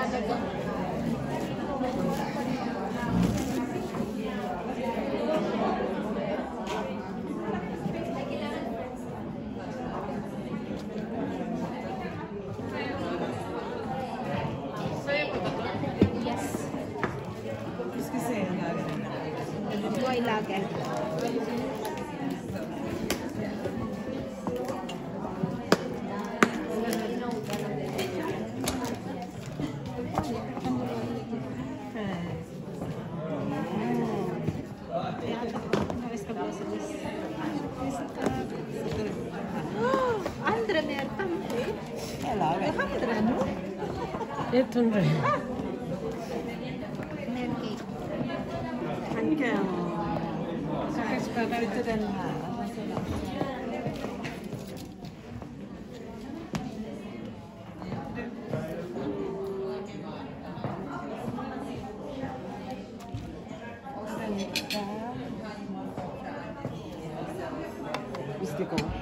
Qu'est-ce que c'est un lager? Boy lager. Andre mer tanke. Ja, lager. Andre no. 100. Mer cake. Tanke. Så jag ska byta den här. Visst det går.